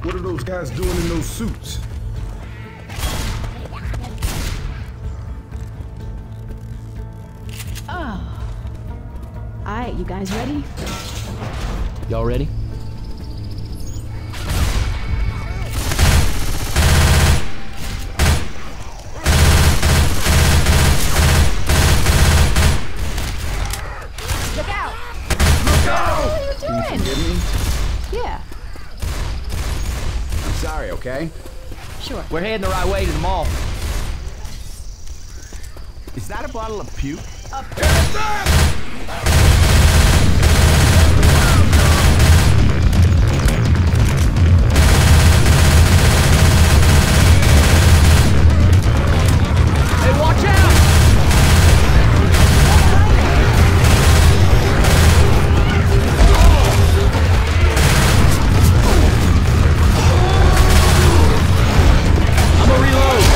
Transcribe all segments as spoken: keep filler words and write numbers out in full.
What are those guys doing in those suits? Oh. Alright, you guys ready? Y'all ready? Look out! Look out! What are you doing? Can you forgive me? Yeah, I'm sorry, okay? sure. We're heading the right way to the mall. Is that a bottle of puke? Hey, watch out! I'm gonna reload.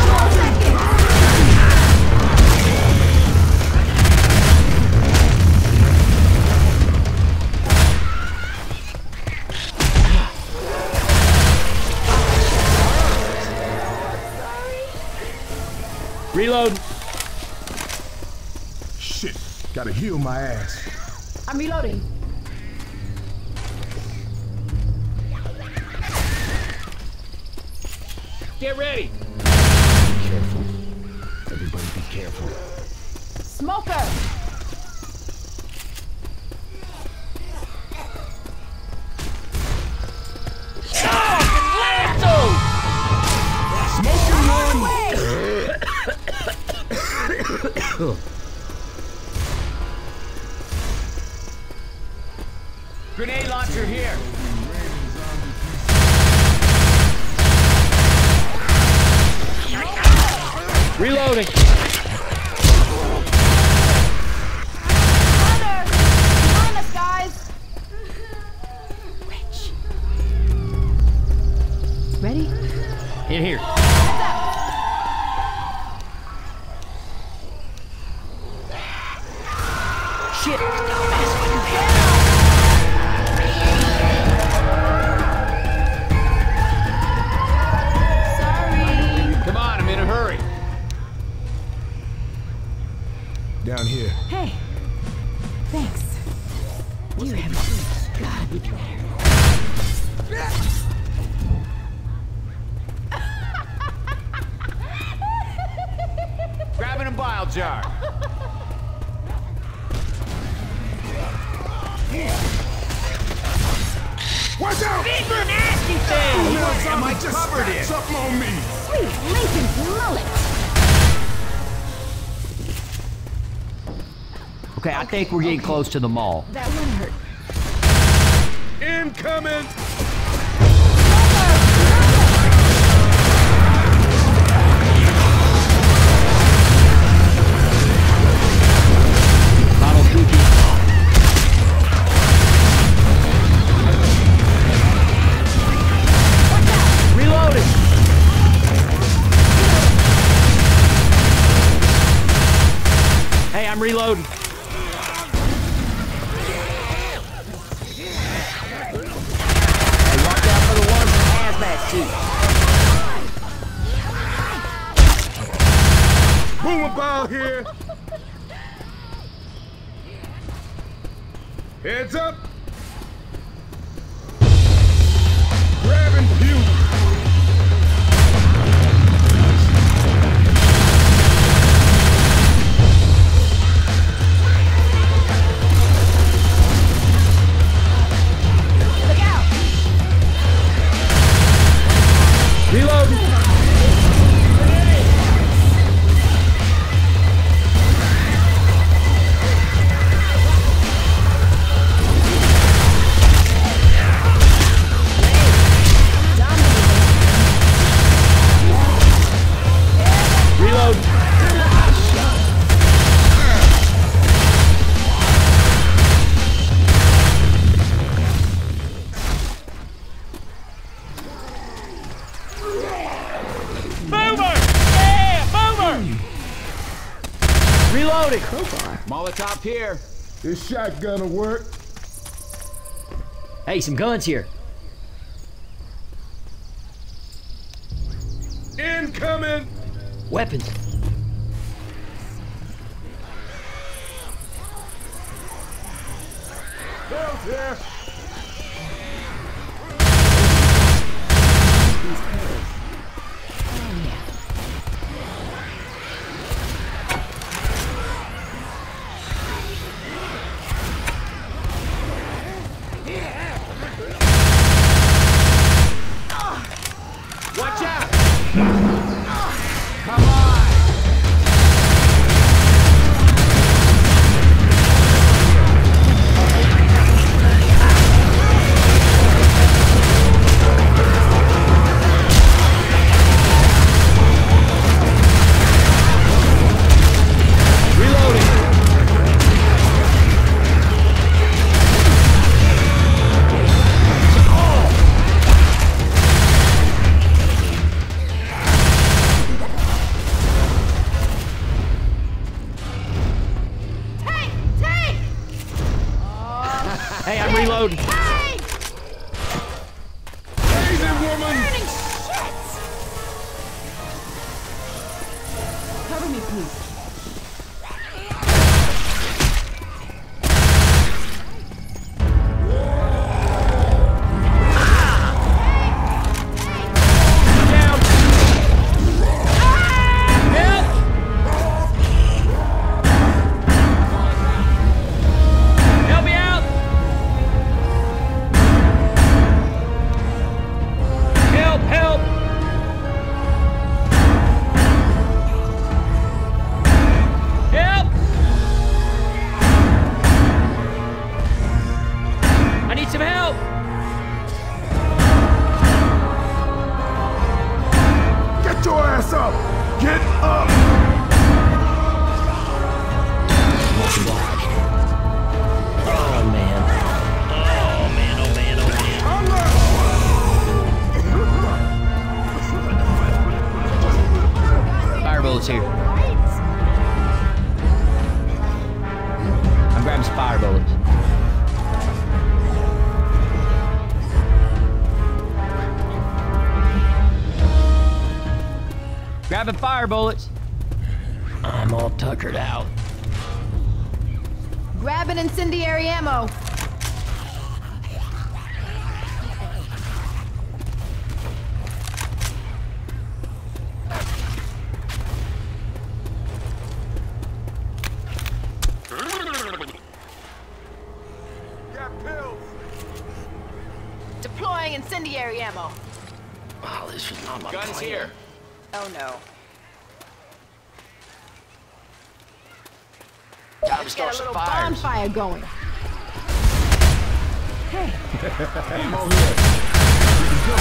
Reload. Shit, gotta heal my ass. I'm reloading. Get ready. Careful. Everybody be careful. Smoker! Grenade launcher here. Reloading. Hunter! Behind us, guys! Witch. Ready? In here. Heads up! Shit. Sorry. Come on, I'm in a hurry. Down here. Hey. Thanks. You have gotta be better. Grabbing a bile jar. Watch out! Big nasty thing! What am I covered in? Something on me. Sweet Lincoln's mullet. Okay, I think we're getting close to the mall. That one hurt. Incoming! Bottle cookie. Reloading. Hey, I'm reloading. Hey, watch out for the ones in hazmat suits. Boom about here! Heads up! Grabbing puke! Look out! Reloading. Reload. Boomer! Yeah, boomer! Reloading. Molotov here. This shotgun'll work. Hey, some guns here. Incoming! Weapons. Bill's here! Watch out! Come on! Tank! Tank! Hey, I'm reloading. Tank! Crazy woman! Burning shit! Cover me, please. Down. Help! Help me out! Help! Help! Help! I need some help! Get your ass up! Get up! Oh man. Oh man, oh man, oh man. Fire bullets here. I'm grabbing some fire bullets. Grabbing fire bullets. I'm all tuckered out. Grab an incendiary ammo. Got pills! Deploying incendiary ammo. Oh, this was not my Guns plan. here. Oh no. Time to Get start a some little fires. bonfire going. Hey, Ammo here.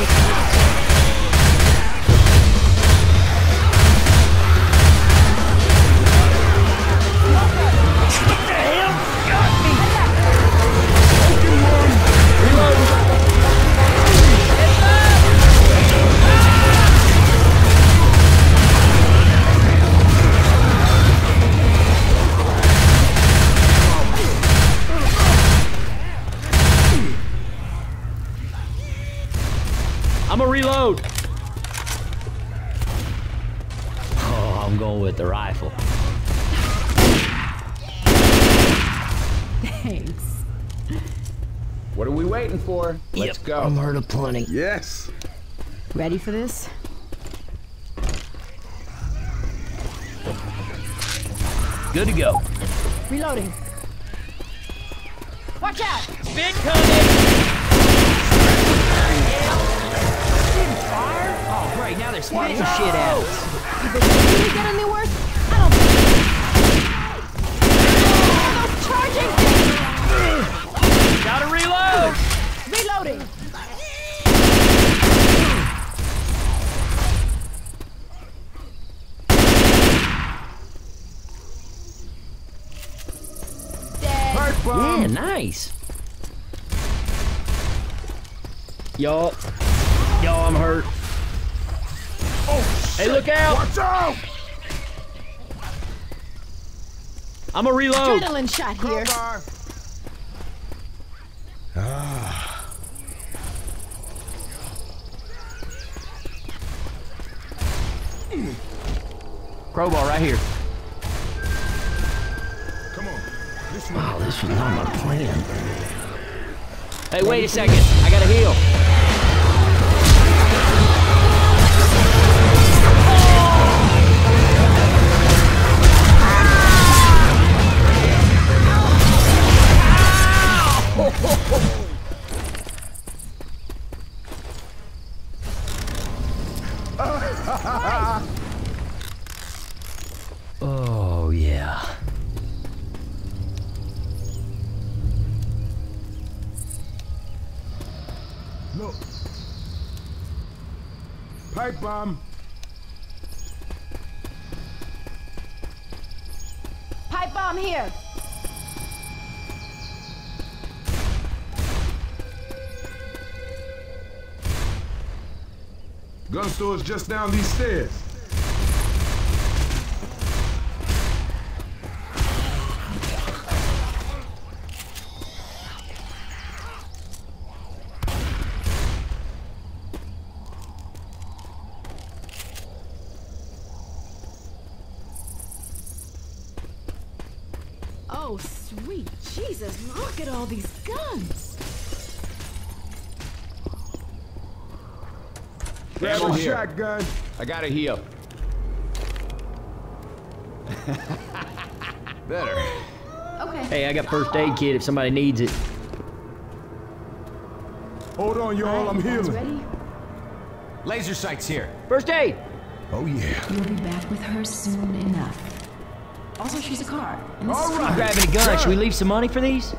I'm gonna reload. Oh, I'm going with the rifle. thanks. What are we waiting for? Let's Yep, go. I'm hurt aplenty. Yes! Ready for this? Good to go. Reloading. Watch out! Big coming. Oh, great. Now they're smashing shit at us. You think it's gonna get any worse? I don't think. Those charging things! Gotta reload. Reloading. Dead. Pipe bomb! Yeah, nice. Yo. Yo, I'm hurt. Oh, Hey, look out. watch out! I'm a reload. Adrenaline shot here. Crowbar. Crowbar right here. Come on. Listen Oh, up. this was not my plan. Hey, wait a second. I gotta heal. Oh, yeah. Look. Pipe bomb. Pipe bomb here. Gun store's just down these stairs. Oh, sweet Jesus, look at all these guns. Grab Ammo a here. shotgun. I gotta heal. Better. Okay. Hey, I got first aid kit if somebody needs it. Hold on, y'all. I'm Guys healing. ready? Laser sights here. First aid! Oh, yeah. You'll be back with her soon enough. Also, she's a car. And this All is right. Grabbing a gun. Should we leave some money for these?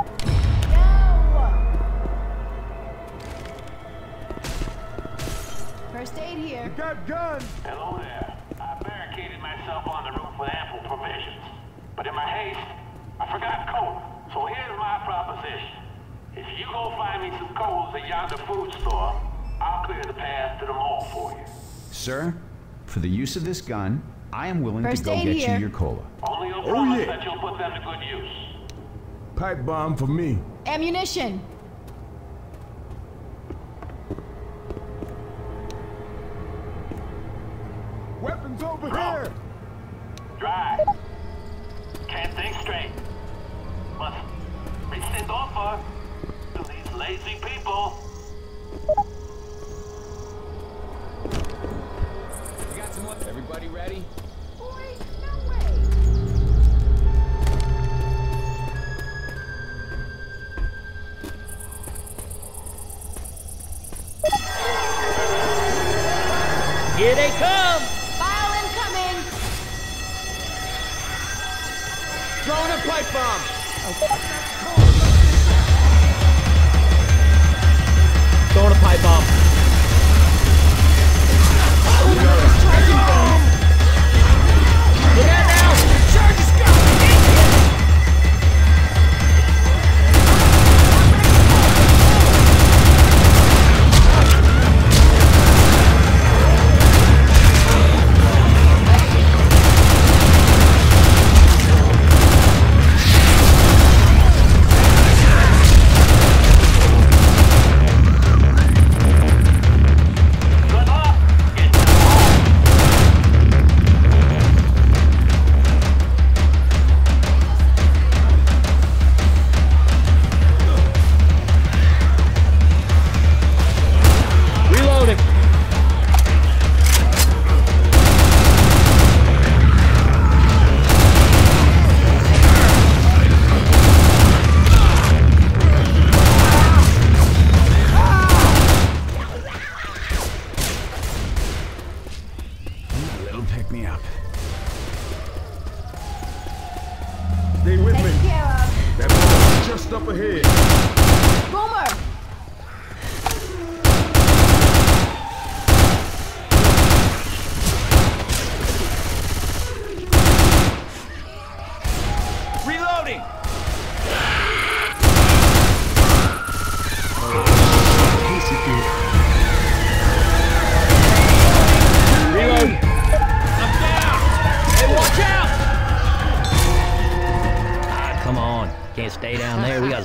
First aid here. Got guns. Hello there. I barricaded myself on the roof with ample provisions. But in my haste, I forgot cola. So here's my proposition. If you go find me some coals at yonder food store, I'll clear the path to the mall for you. Sir, for the use of this gun, I am willing First to go aid get here. you your cola. Only on Oh, promise yeah. that you'll put them to good use. Pipe bomb for me. Ammunition. Weapons over here. Drive. Can't think straight. Must rescind offer to these lazy people. You got someone? Everybody ready? Boy, no way. Here they come! File incoming. Throwing a pipe bomb. Throwing a pipe bomb. Look out now! Charges go. Good luck. Get to the mall. Reloading. It'll pick me up. Stay with Taken me. care of. That bomb's just up ahead. Boomer. Reloading. Reload. I'm down. Hey, watch out. Ah, come on. Can't stay down there. We got.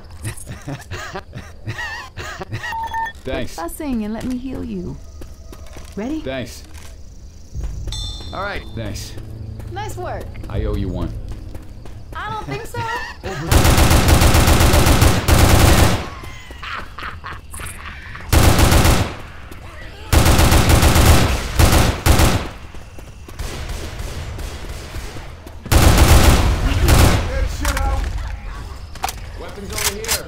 Thanks. Fussing and let me heal you. Ready? Thanks. All right. Thanks. Nice work. I owe you one. I don't think so. Get shit out. Weapons over here.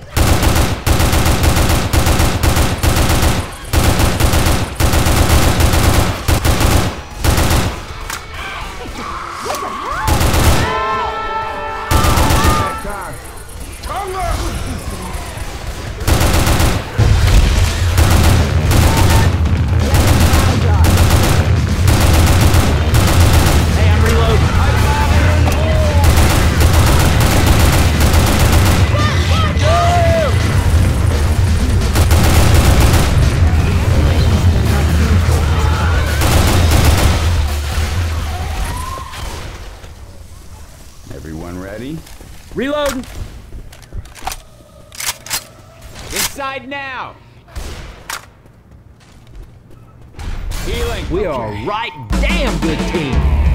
Hey, I'm reloading. Everyone ready? Reloading. Inside now. Healing. We are a right damn good team.